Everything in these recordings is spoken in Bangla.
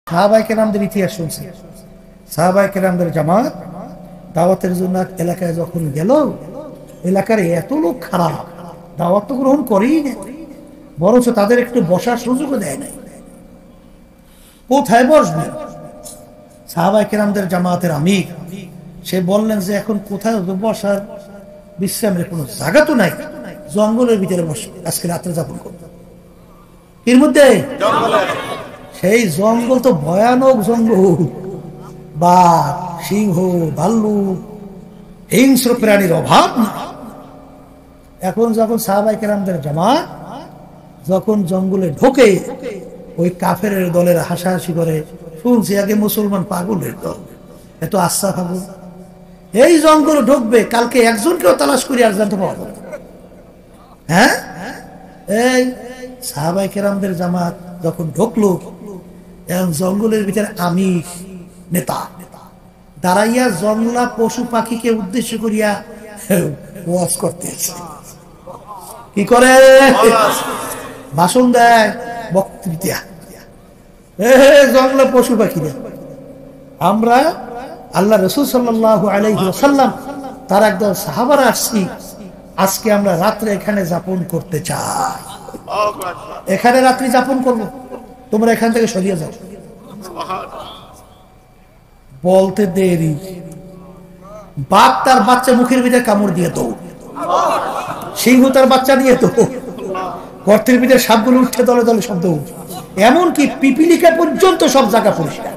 সাহাবায়ে কেরামদের ইতিহাস শুনছি। সাহাবায়ে কেরামদের জামাত দাওয়াতের জন্য এলাকায় যখন গেল, এলাকার এত লোক খারাপ, দাওয়াত তো গ্রহণ করেই না, বরঞ্চ তাদের একটু বসার সুযোগও দেয় নাই। কোথায় বসবে? সাহাবায়ে কেরামদের জামাতের আমির সে বললেন যে এখন কোথায় বসার বিশ্রামের কোনো জায়গা তো নাই, জঙ্গলের ভিতরে বসে আজকে রাত্রে যাপন করবে। এর মধ্যে সেই জঙ্গল তো ভয়ানক জঙ্গল, বাঘ, সিংহ, ভাল্লুক, হিংস্র প্রাণীর অভাব না। এখন যখন সাহাবায়ে কেরামদের জামাত যখন জঙ্গলে ঢোকে, ওই কাফের দলের হাসাহাসি করে, শুনছি আগে মুসলমান পাগলের দল, এত আস্থা পাগল, এই জঙ্গলে ঢুকবে, কালকে একজনকেও তালাশ করি আর জানতে পারবো। হ্যাঁ, এই সাহাবায়ে কেরামদের জামাত যখন ঢুকলো, এখন জঙ্গলের ভিতরে আমির নেতা দাঁড়াইয়া জঙ্গলা পশু পাখিকে উদ্দেশ্য করিয়া ওয়াজ করতেছে। কি করে? ভাষণ দেয়, বক্তৃতা। জঙ্গলা পশু পাখিরা, আমরা আল্লাহ রাসূল সাল্লাল্লাহু আলাইহি ওয়াসাল্লাম তার একদল সাহাবারা আসছি, আজকে আমরা রাত্রে এখানে যাপন করতে চাই, এখানে রাত্রি যাপন করব, তোমরা এখান থেকে সরিয়ে যাও। বলতে দেরি, বাঘ তার বাচ্চা মুখের ভিতরে কামড় দিয়ে তো, সিংহ তার বাচ্চা দিয়ে তো, গর্তের ভিতরে সাপগুলো উঠে দলে দলে শব্দ, এমনকি পিপিলিকা পর্যন্ত সব জায়গা পরিষ্কার।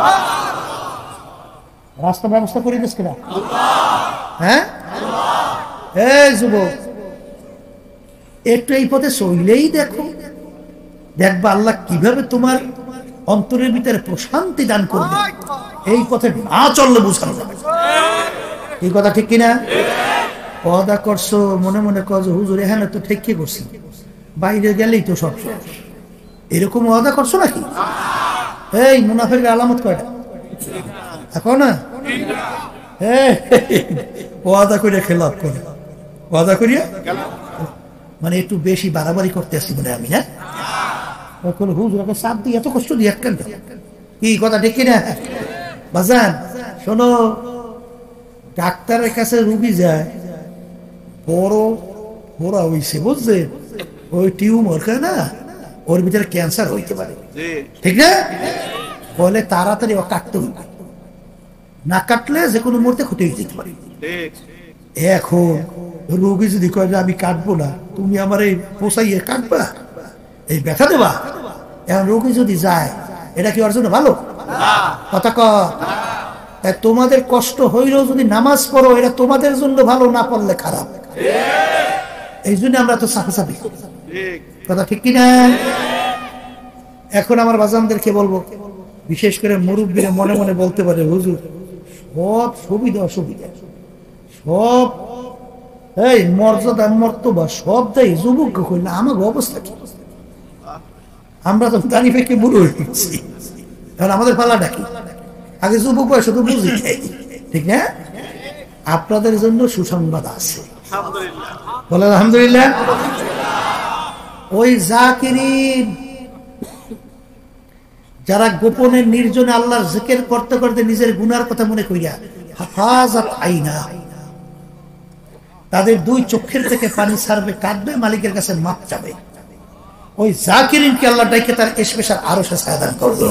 রাস্তা ব্যবস্থা করে দিস কিনা? হ্যাঁ, এই যুবক, একটু এই পথে চললেই দেখো, দেখবা আল্লাহ কিভাবে তোমার অন্তরের ভিতরে প্রশান্তি দান করবে। এই পথে না চললে বুঝানো যাবে। এই কথা ঠিক কিনা? ওয়াদা করছো, মনে মনে কর যে হুজুর এখানে তো ঠিক কি করছি, বাইরে গেলেই তো সব শেষ, এরকম ওয়াদা করছো নাকি? এই মুনাফিকের আলামত কয়টা এখন না? ওয়াদা করিয়া খেলাপ করে, ওয়াদা করিয়া মানে একটু বেশি বাড়াবাড়ি করতে আসছি মনে আমি, না হুজুরকে চাপ দিয়ে এত কষ্ট দিয়ে কেন? কি কথা ঠিক কিনা? বাজান শোনো, ডাক্তারের কাছে রুগী যায়, বড় ওরা হইছে বুঝছে, ওই টিউমার না, ওর ভিতরে ক্যান্সার হইতে পারে, ঠিক না? বলে তাড়াতাড়ি ও কাটতে হইবে, না কাটলে যে কোনো মুহূর্তে ক্ষতি হয়ে যেতে পারে। এখন রোগী যদি কয় যে আমি কাটবো না, তুমি আমার এই পোষাইয়ে কাটবা, এই ব্যথা দেবা, এখন রোগী যদি যায়, এটা কি ওর জন্য ভালো কথা? তাই তোমাদের কষ্ট হইলেও যদি নামাজ পড়ো, এটা তোমাদের জন্য ভালো, না পড়লে খারাপ। এই জন্য আমরা তো চাপাচাপি, কথা ঠিক কিনা? এখন আমার বাজানদেরকে বলবো, বিশেষ করে মুরব্বীরা মনে মনে বলতে পারে, হুজুর সব সুবিধা অসুবিধা সব, এই মর্যাদা মর্তবা সব দেয় যুবককে কইলে আমার অবস্থা কি? আমরা তো দাঁড়িয়ে ফেঁকে বুড়ো হয়ে গেছি, এখন আমাদের পালা ডাকি, আগে যুবক বয়স তো বুঝি, ঠিক না? আপনাদের জন্য সুসংবাদ আছে, বলেন আলহামদুলিল্লাহ। ওই জাকিরিন যারা গোপনে নির্জনে আল্লাহর জিকির করতে করতে নিজের গুনার কথা মনে করিয়া হাফাজাত আইনা, তাদের দুই চোখের থেকে পানি ছাড়বে, কাঁদবে, মালিকের কাছে মাপ চাবে, ওই জাকিরিনকে আল্লাহ ডাইকে তার স্পেশাল আরো ছায়া দান করবে।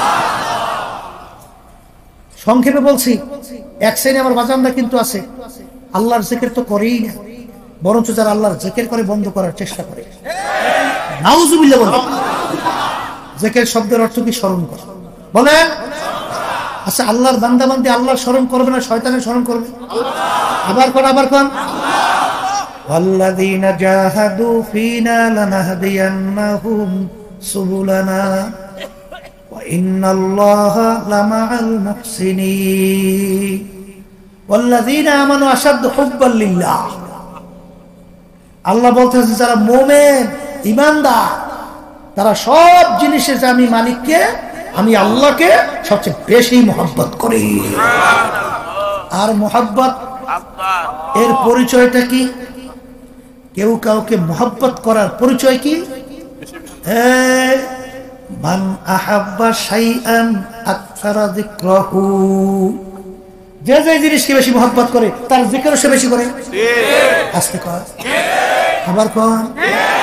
সংক্ষেপে বলছি, এক শ্রেণী আমার বাজানরা কিন্তু আছে আল্লাহর জিকির তো করেই না, বরঞ্চ যারা আল্লাহর জিকির করে বন্ধ করার চেষ্টা করে। নাউজুবিল্লাহ বলেন। জিকির শব্দের অর্থ কি? স্মরণ করা। বলেন আচ্ছা, আল্লাহর বান্দা বান্দি আল্লাহর স্মরণ করবে না শয়তানের স্মরণ করবে? আবার কোন ওয়াল্লাযীনা জাহাদু ফীনা লানাহদিয়ান্নাহুম সুবুলানা ওয়া ইন্নাল্লাহা লামাআল মুহসিনিন ওয়াল্লাযীনা আমানু আশাদ্দু হুব্বাল লিল্লাহ। আল্লাহ বলতেছে যারা মুমিন ঈমানদার, তারা সব জিনিসে যে আমি মালিককে, আমি আল্লাহকে সবচেয়ে বেশি মহব্বত করি। আর মহব্বত এর পরিচয়টা কি? কেউ কাউকে মহব্বত করার পরিচয় কি? মান আহাব্বা শাইআন আকসারা যিকরাহু, যে যে জিনিসকে বেশি মহব্বত করে তার জিকিরও সে বেশি করে। আস্তে কর, আবার কর।